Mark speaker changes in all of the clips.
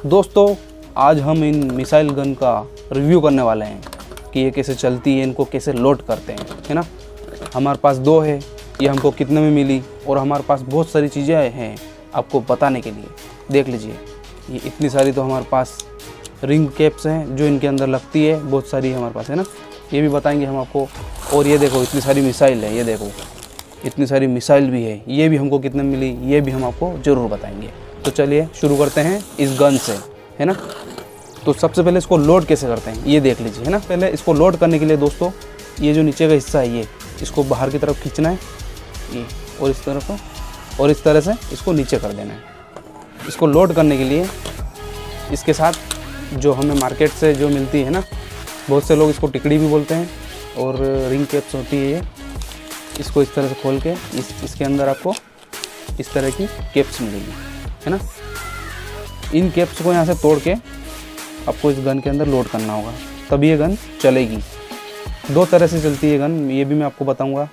Speaker 1: दोस्तों आज हम इन मिसाइल गन का रिव्यू करने वाले हैं कि ये कैसे चलती है, इनको कैसे लोड करते हैं, है ना। हमारे पास दो है, ये हमको कितने में मिली और हमारे पास बहुत सारी चीज़ें हैं आपको बताने के लिए। देख लीजिए, ये इतनी सारी तो हमारे पास रिंग कैप्स हैं जो इनके अंदर लगती है, बहुत सारी हमारे पास, है ना। ये भी बताएंगे हम आपको। और ये देखो इतनी सारी मिसाइल है, ये देखो इतनी सारी मिसाइल भी है, ये भी हमको कितने मिली ये भी हम आपको ज़रूर बताएंगे। तो चलिए शुरू करते हैं इस गन से, है ना। तो सबसे पहले इसको लोड कैसे करते हैं ये देख लीजिए, है ना। पहले इसको लोड करने के लिए दोस्तों ये जो नीचे का हिस्सा है ये इसको बाहर की तरफ खींचना है, ये और इस तरफ और इस तरह से इसको नीचे कर देना है। इसको लोड करने के लिए इसके साथ जो हमें मार्केट से जो मिलती है ना, बहुत से लोग इसको टिकड़ी भी बोलते हैं और रिंग कैप्स होती है ये, इसको इस तरह से खोल के इसके अंदर आपको इस तरह की कैप्स मिलेगी, है ना। इन कैप्स को यहाँ से तोड़ के आपको इस गन के अंदर लोड करना होगा, तभी ये गन चलेगी। दो तरह से चलती है गन, ये भी मैं आपको बताऊंगा।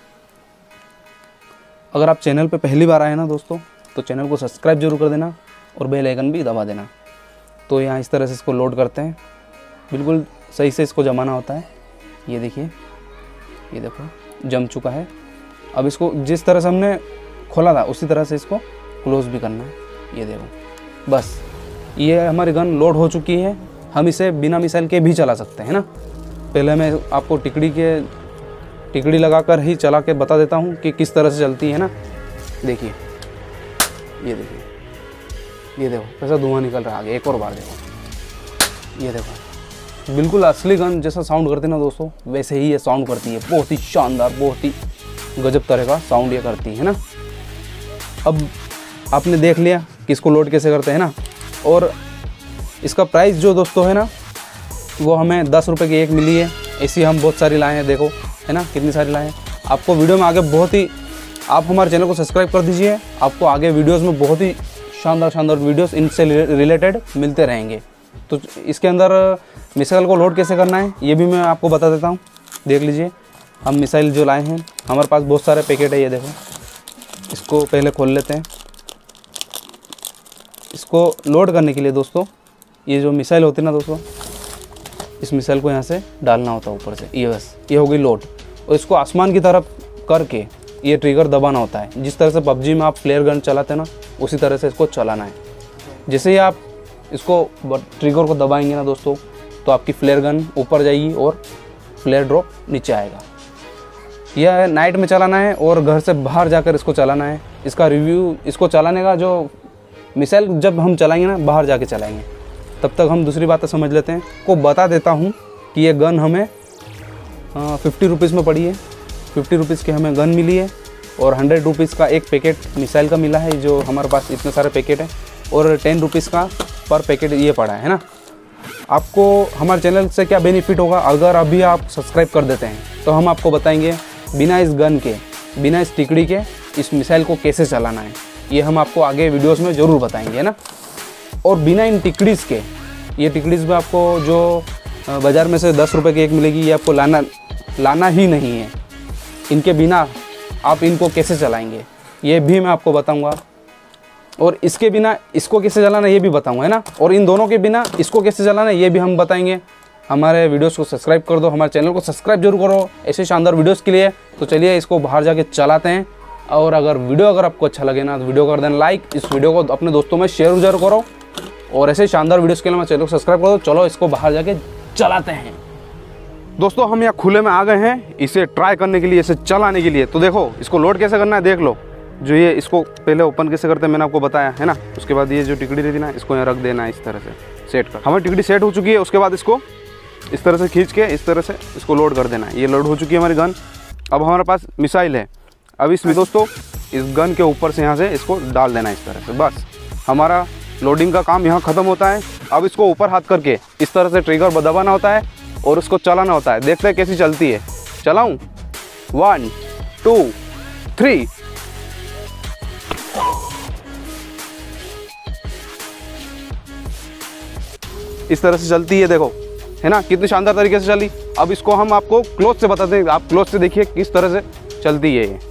Speaker 1: अगर आप चैनल पे पहली बार आए ना दोस्तों, तो चैनल को सब्सक्राइब जरूर कर देना और बेल आइकन भी दबा देना। तो यहाँ इस तरह से इसको लोड करते हैं, बिल्कुल सही से इसको जमाना होता है। ये देखिए, ये देखो जम चुका है। अब इसको जिस तरह से हमने खोला था उसी तरह से इसको क्लोज भी करना है। ये देखो, बस ये हमारी गन लोड हो चुकी है। हम इसे बिना मिसाइल के भी चला सकते हैं ना। पहले मैं आपको टिकड़ी लगाकर ही चला के बता देता हूँ कि किस तरह से चलती है ना। देखिए, ये देखिए, ये देखो कैसा धुआं निकल रहा है आगे। एक और बार देखो, ये देखो बिल्कुल असली गन जैसा साउंड करती है ना दोस्तों, वैसे ही ये साउंड करती है। बहुत ही शानदार, बहुत ही गजब तरह का साउंड ये करती है ना। अब आपने देख लिया कि इसको लोड कैसे करते हैं ना। और इसका प्राइस जो दोस्तों है ना, वो हमें 10 रुपये की एक मिली है। ऐसी हम बहुत सारी लाए हैं, देखो है ना कितनी सारी लाए हैं। आपको वीडियो में आगे बहुत ही, आप हमारे चैनल को सब्सक्राइब कर दीजिए, आपको आगे वीडियोस में बहुत ही शानदार वीडियोस इनसे रिलेटेड मिलते रहेंगे। तो इसके अंदर मिसाइल को लोड कैसे करना है ये भी मैं आपको बता देता हूँ। देख लीजिए, हम मिसाइल जो लाए हैं, हमारे पास बहुत सारे पैकेट है। ये देखो, इसको पहले खोल लेते हैं। इसको लोड करने के लिए दोस्तों ये जो मिसाइल होती है ना दोस्तों, इस मिसाइल को यहाँ से डालना होता है ऊपर से। ये बस ये हो गई लोड। और इसको आसमान की तरफ करके ये ट्रिगर दबाना होता है। जिस तरह से पबजी में आप फ्लेयर गन चलाते हैं ना, उसी तरह से इसको चलाना है। जैसे ही आप इसको ट्रिगर को दबाएंगे ना दोस्तों, तो आपकी फ्लेयर गन ऊपर जाएगी और फ्लेयर ड्रॉप नीचे आएगा। यह नाइट में चलाना है और घर से बाहर जाकर इसको चलाना है। इसका रिव्यू, इसको चलाने का जो मिसाइल जब हम चलाएंगे ना, बाहर जाके चलाएंगे, तब तक हम दूसरी बातें समझ लेते हैं। को बता देता हूँ कि ये गन हमें 50 रुपीज़ में पड़ी है। 50 रुपीज़ की हमें गन मिली है और 100 रुपीज़ का एक पैकेट मिसाइल का मिला है, जो हमारे पास इतने सारे पैकेट हैं। और 10 रुपीज़ का पर पैकेट ये पड़ा है ना। आपको हमारे चैनल से क्या बेनिफिट होगा, अगर अभी आप सब्सक्राइब कर देते हैं तो हम आपको बताएंगे बिना इस गन के, बिना इस टिकड़ी के इस मिसाइल को कैसे चलाना है। ये हम आपको आगे वीडियोस में ज़रूर बताएंगे, है ना। और बिना इन टिकड़ीज़ के, ये टिकड़ीज़ में आपको जो बाज़ार में से 10 रुपये की एक मिलेगी, ये आपको लाना ही नहीं है। इनके बिना आप इनको कैसे चलाएंगे ये भी मैं आपको बताऊंगा। और इसके बिना इसको कैसे चलाना ये भी बताऊंगा, है ना। और इन दोनों के बिना इसको कैसे चलाना ये भी हम बताएंगे। हमारे वीडियोस को सब्सक्राइब कर दो, हमारे चैनल को सब्सक्राइब जरूर करो ऐसे शानदार वीडियोस के लिए। तो चलिए इसको बाहर जाके चलाते हैं। और अगर आपको अच्छा लगे ना, तो वीडियो कर देना लाइक, इस वीडियो को अपने दोस्तों में शेयर जरूर करो। और ऐसे शानदार वीडियोस के लिए हमारे चैनल को सब्सक्राइब कर दो। चलो इसको बाहर जाके चलाते हैं। दोस्तों हम यहाँ खुले में आ गए हैं इसे ट्राई करने के लिए, इसे चलाने के लिए। तो देखो इसको लोड कैसे करना है, देख लो। जो ये इसको पहले ओपन कैसे करते हैं मैंने आपको बताया, है ना। उसके बाद ये जो टिकड़ी रहती ना, इसको यहाँ रख देना है इस तरह से सेट कर। हमारी टिकड़ी सेट हो चुकी है। उसके बाद इसको इस तरह से खींच के इस तरह से इसको लोड कर देना है। ये लोड हो चुकी है हमारी गन। अब हमारे पास मिसाइल है। अब इसमें दोस्तों इस गन के ऊपर से यहाँ से इसको डाल देना है इस तरह से। बस हमारा लोडिंग का काम यहाँ ख़त्म होता है। अब इसको ऊपर हाथ करके इस तरह से ट्रिगर दबाना होता है और उसको चलाना होता है। देखते हैं कैसी चलती है। चलाऊं? 1 2 3। इस तरह से चलती है, देखो है ना, कितनी शानदार तरीके से चली। अब इसको हम आपको क्लोज से बताते हैं। आप क्लोज से देखिए किस तरह से चलती है ये।